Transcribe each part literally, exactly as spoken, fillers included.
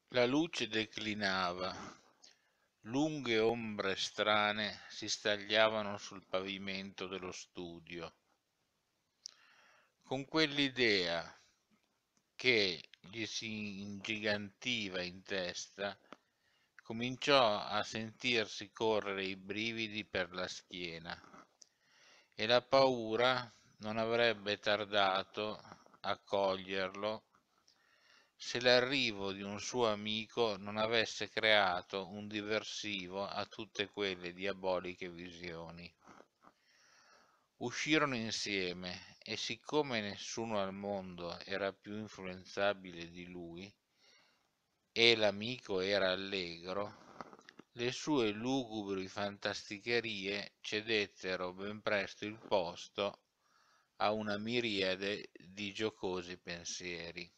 La luce declinava, lunghe ombre strane si stagliavano sul pavimento dello studio. Con quell'idea che gli si ingigantiva in testa, cominciò a sentirsi correre i brividi per la schiena e la paura non avrebbe tardato a coglierlo se l'arrivo di un suo amico non avesse creato un diversivo a tutte quelle diaboliche visioni. Uscirono insieme e siccome nessuno al mondo era più influenzabile di lui e l'amico era allegro, le sue lugubri fantasticherie cedettero ben presto il posto a una miriade di giocosi pensieri.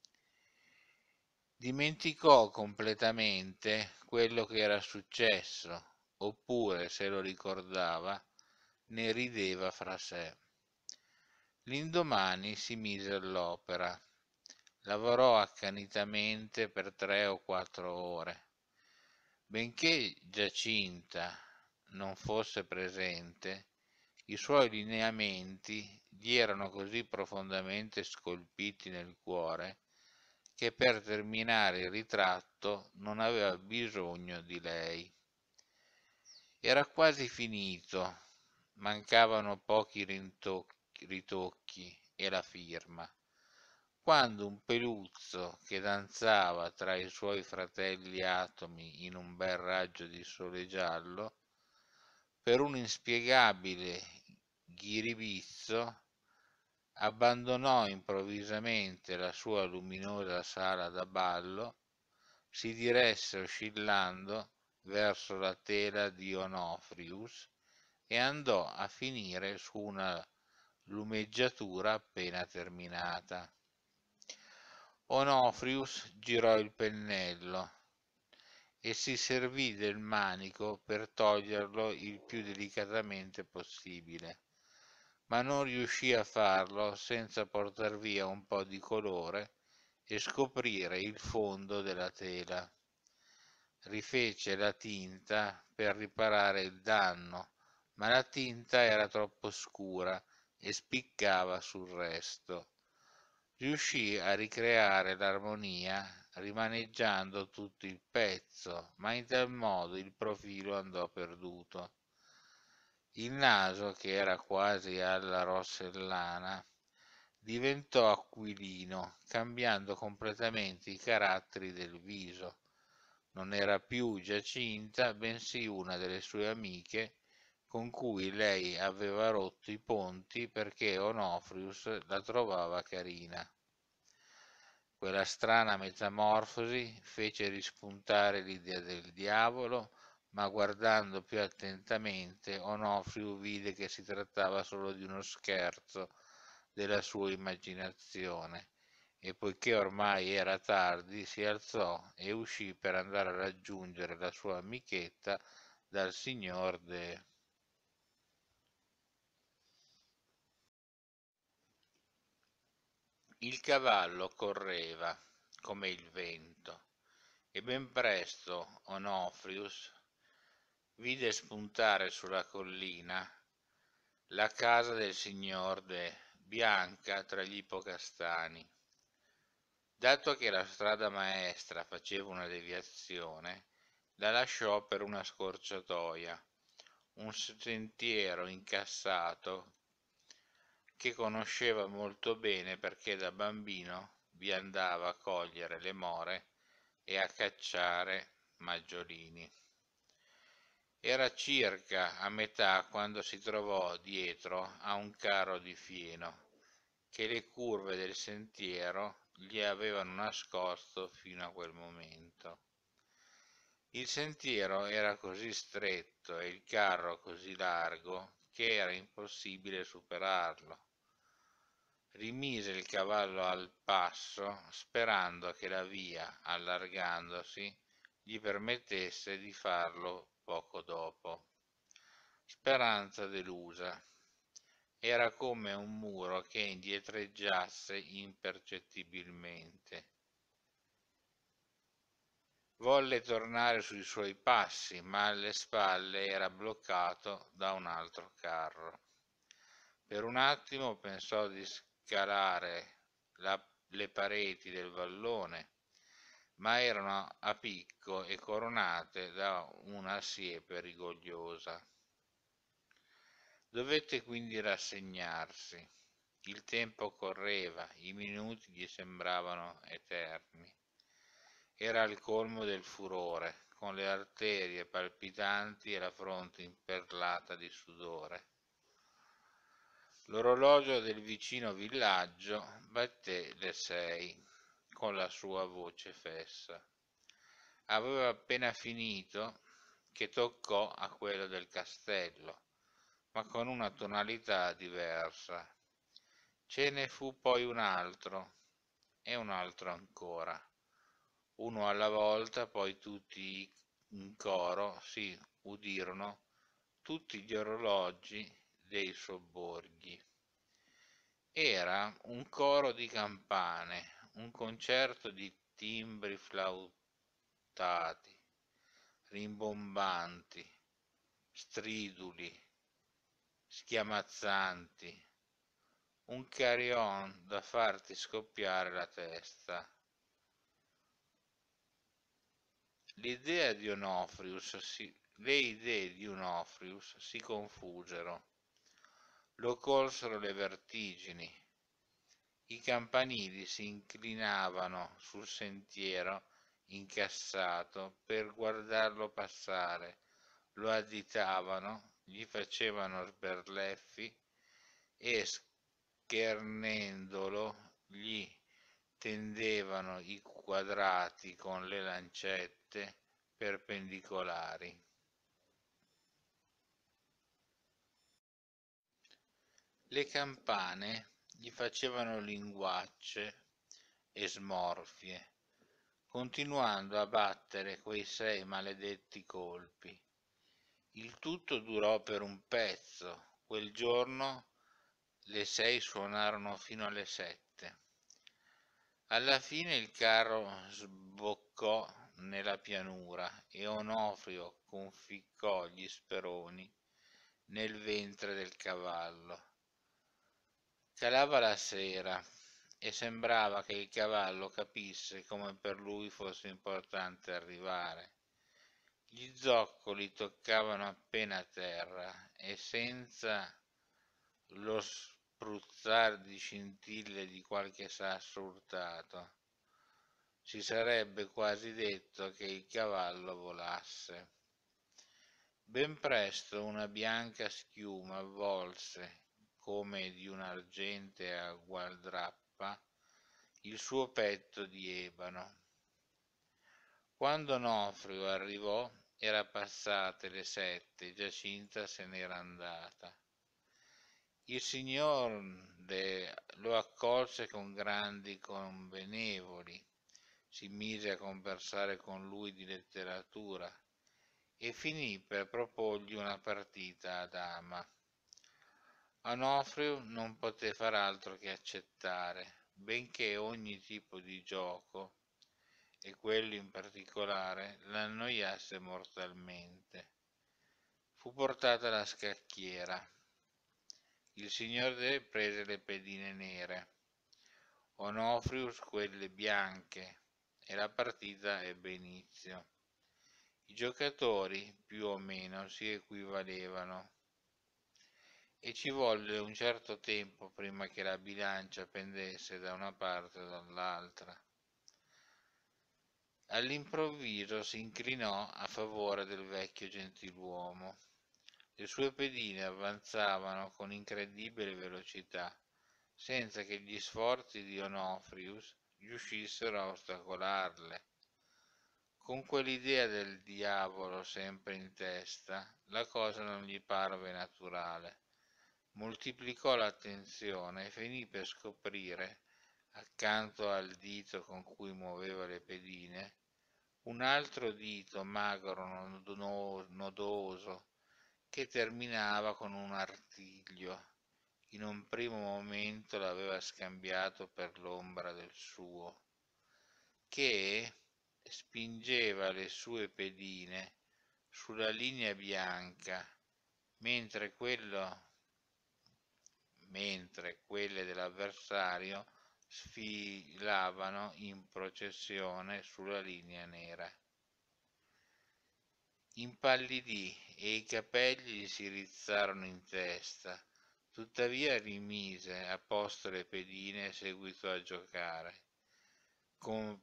Dimenticò completamente quello che era successo, oppure, se lo ricordava, ne rideva fra sé. L'indomani si mise all'opera, lavorò accanitamente per tre o quattro ore. Benché Giacinta non fosse presente, i suoi lineamenti gli erano così profondamente scolpiti nel cuore che per terminare il ritratto non aveva bisogno di lei. Era quasi finito, mancavano pochi rintocchi, ritocchi e la firma, quando un peluzzo che danzava tra i suoi fratelli atomi in un bel raggio di sole giallo, per un inspiegabile ghiribizzo, abbandonò improvvisamente la sua luminosa sala da ballo, si diresse oscillando verso la tela di Onofrius e andò a finire su una lumeggiatura appena terminata. Onofrius girò il pennello e si servì del manico per toglierlo il più delicatamente possibile, ma non riuscì a farlo senza portar via un po' di colore e scoprire il fondo della tela. Rifece la tinta per riparare il danno, ma la tinta era troppo scura e spiccava sul resto. Riuscì a ricreare l'armonia rimaneggiando tutto il pezzo, ma in tal modo il profilo andò perduto. Il naso, che era quasi alla rossellana, diventò aquilino, cambiando completamente i caratteri del viso. Non era più Giacinta, bensì una delle sue amiche con cui lei aveva rotto i ponti perché Onofrius la trovava carina. Quella strana metamorfosi fece rispuntare l'idea del diavolo, ma guardando più attentamente Onofrio vide che si trattava solo di uno scherzo della sua immaginazione e poiché ormai era tardi si alzò e uscì per andare a raggiungere la sua amichetta dal signor De. Il cavallo correva come il vento e ben presto Onofrius vide spuntare sulla collina la casa del signor De, bianca tra gli ipocastani. Dato che la strada maestra faceva una deviazione, la lasciò per una scorciatoia, un sentiero incassato che conosceva molto bene perché da bambino vi andava a cogliere le more e a cacciare maggiolini. Era circa a metà quando si trovò dietro a un carro di fieno che le curve del sentiero gli avevano nascosto fino a quel momento. Il sentiero era così stretto e il carro così largo che era impossibile superarlo. Rimise il cavallo al passo, sperando che la via, allargandosi, gli permettesse di farlo poco dopo. Speranza delusa. Era come un muro che indietreggiasse impercettibilmente. Volle tornare sui suoi passi, ma alle spalle era bloccato da un altro carro. Per un attimo pensò di scalare la, le pareti del vallone, ma erano a picco e coronate da una siepe rigogliosa. Dovette quindi rassegnarsi. Il tempo correva, i minuti gli sembravano eterni. Era al colmo del furore, con le arterie palpitanti e la fronte imperlata di sudore. L'orologio del vicino villaggio batté le sei con la sua voce fessa. Aveva appena finito che toccò a quello del castello, ma con una tonalità diversa. Ce ne fu poi un altro e un altro ancora. Uno alla volta, poi tutti in coro si udirono tutti gli orologi dei sobborghi. Era un coro di campane, un concerto di timbri flautati, rimbombanti, striduli, schiamazzanti, un carillon da farti scoppiare la testa. L'idea di Onofrius si, le idee di Onofrius si confusero, lo colsero le vertigini. I campanili si inclinavano sul sentiero incassato per guardarlo passare, lo additavano, gli facevano sberleffi e schernendolo gli tendevano i quadrati con le lancette perpendicolari. Le campane gli facevano linguacce e smorfie, continuando a battere quei sei maledetti colpi. Il tutto durò per un pezzo. Quel giorno le sei suonarono fino alle sette. Alla fine il carro sboccò nella pianura e Onofrio conficcò gli speroni nel ventre del cavallo. Calava la sera e sembrava che il cavallo capisse come per lui fosse importante arrivare. Gli zoccoli toccavano appena a terra e senza lo spruzzar di scintille di qualche sasso urtato si sarebbe quasi detto che il cavallo volasse. Ben presto una bianca schiuma avvolse, come di un'argentea gualdrappa, il suo petto di ebano. Quando Onofrio arrivò, era passate le sette, Giacinta se n'era andata. Il signor de lo accolse con grandi convenevoli, si mise a conversare con lui di letteratura e finì per proporgli una partita a dama. Onofrio non poté far altro che accettare, benché ogni tipo di gioco, e quello in particolare, l'annoiasse mortalmente. Fu portata la scacchiera. Il signor De prese le pedine nere, Onofrius quelle bianche, e la partita ebbe inizio. I giocatori, più o meno, si equivalevano, e ci volle un certo tempo prima che la bilancia pendesse da una parte o dall'altra. All'improvviso si inclinò a favore del vecchio gentiluomo. Le sue pedine avanzavano con incredibile velocità, senza che gli sforzi di Onofrius riuscissero a ostacolarle. Con quell'idea del diavolo sempre in testa, la cosa non gli parve naturale. Moltiplicò l'attenzione e finì per scoprire, accanto al dito con cui muoveva le pedine, un altro dito magro, nodoso, che terminava con un artiglio. In un primo momento l'aveva scambiato per l'ombra del suo, che, spingeva le sue pedine sulla linea bianca, mentre, quello, mentre quelle dell'avversario sfilavano in processione sulla linea nera. Impallidì e i capelli gli si rizzarono in testa, tuttavia rimise a posto le pedine e seguitò a giocare, con,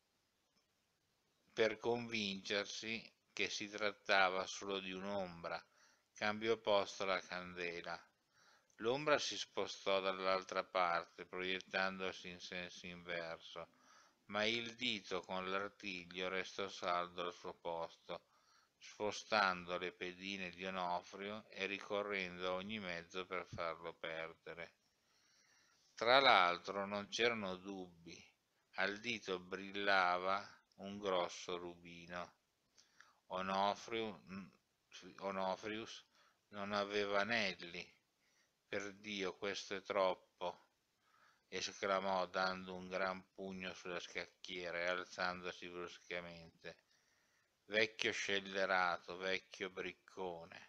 per convincersi che si trattava solo di un'ombra. Cambiò posto alla candela. L'ombra si spostò dall'altra parte, proiettandosi in senso inverso, ma il dito con l'artiglio restò saldo al suo posto, spostando le pedine di Onofrio e ricorrendo a ogni mezzo per farlo perdere. Tra l'altro non c'erano dubbi, al dito brillava un grosso rubino. Onofrio, Onofrius non aveva anelli. Per Dio, questo è troppo, esclamò dando un gran pugno sulla scacchiera e alzandosi bruscamente. Vecchio scellerato, vecchio briccone.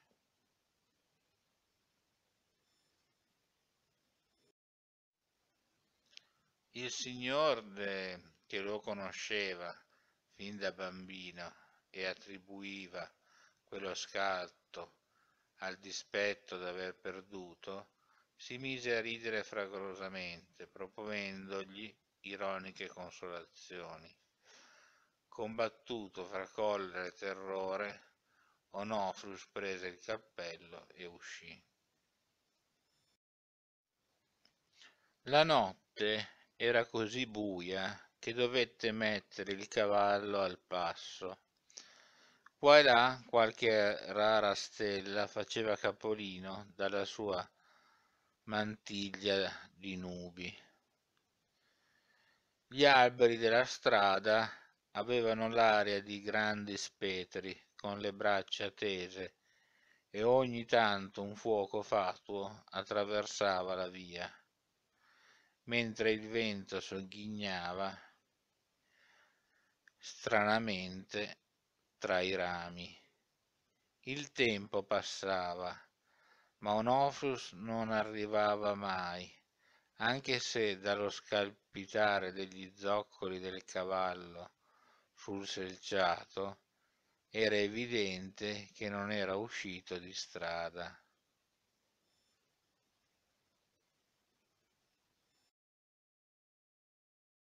Il signor de, che lo conosceva fin da bambino e attribuiva quello scatto al dispetto d'aver perduto, si mise a ridere fragorosamente, proponendogli ironiche consolazioni. Combattuto fra collera e terrore, Onofrius prese il cappello e uscì. La notte era così buia che dovette mettere il cavallo al passo. Qua e là qualche rara stella faceva capolino dalla sua mantiglia di nubi. Gli alberi della strada avevano l'aria di grandi spettri con le braccia tese e ogni tanto un fuoco fatuo attraversava la via, mentre il vento sogghignava stranamente tra i rami. Il tempo passava, ma Onofrius non arrivava mai, anche se dallo scalpitare degli zoccoli del cavallo sul selciato era evidente che non era uscito di strada.